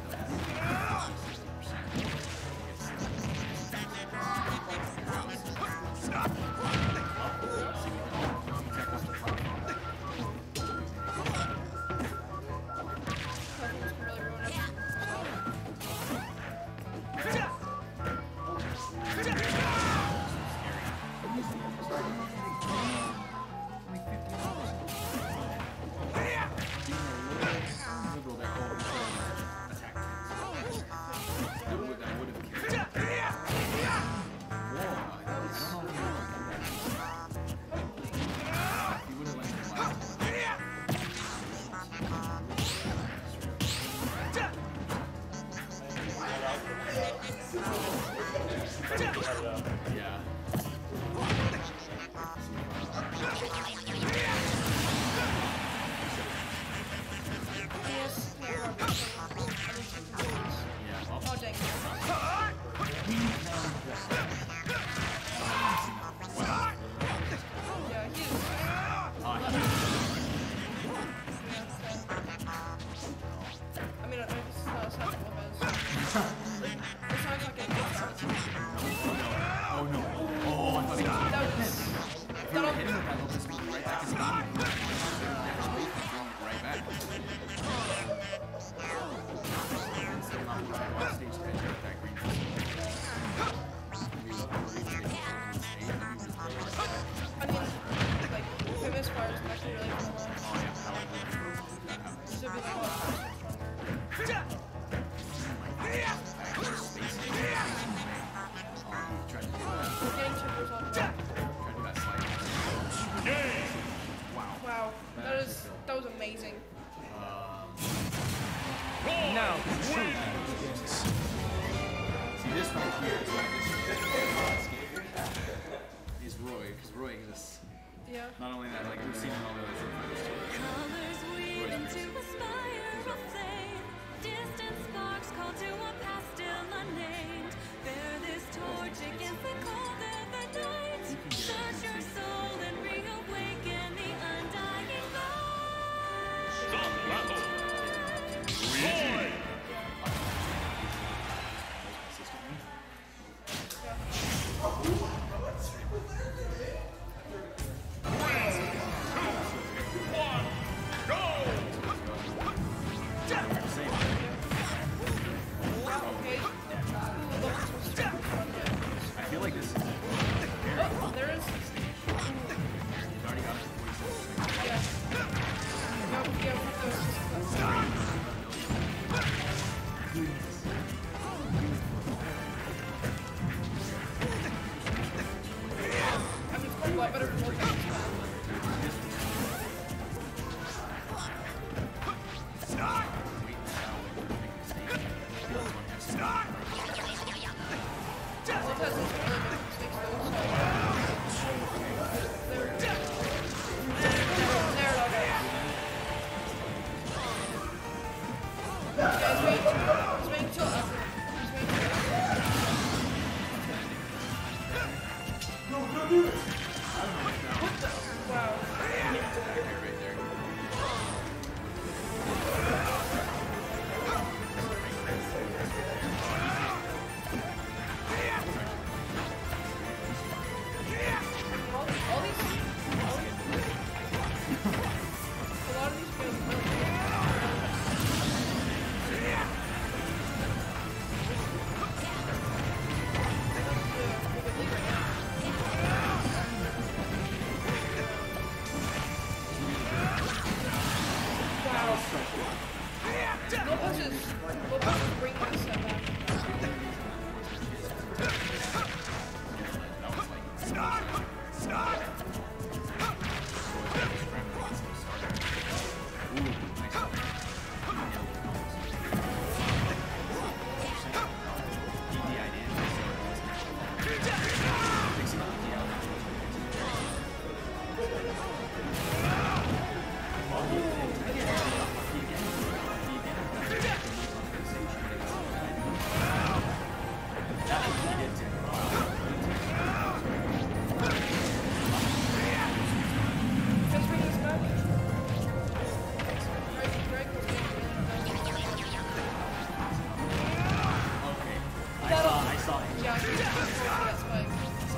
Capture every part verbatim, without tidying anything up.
Not only that, like we've seen in all the other fighters too. Colors weave into a spire of flame. Distant sparks call to a past still unnamed. Bear this torch against the cold of the night. Search your soul and reawaken the undying light. Stop battle! Void! I can go for that spike.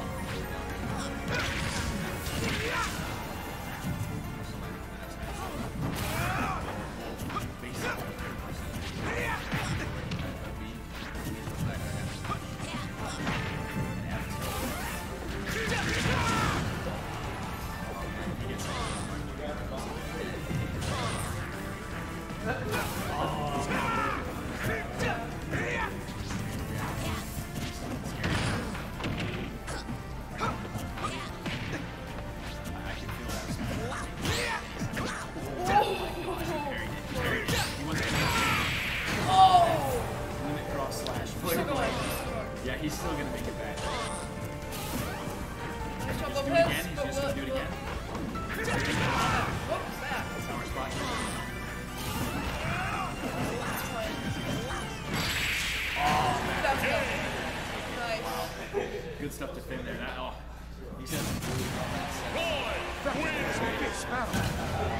Yeah, he's still gonna make it back. Nice job, Do it Lopez. again. He's But just what- gonna do it again. What was that? Summer splash. That's fine. That's good. Nice. Good stuff to Finn there. That, oh, he said. Roy wins.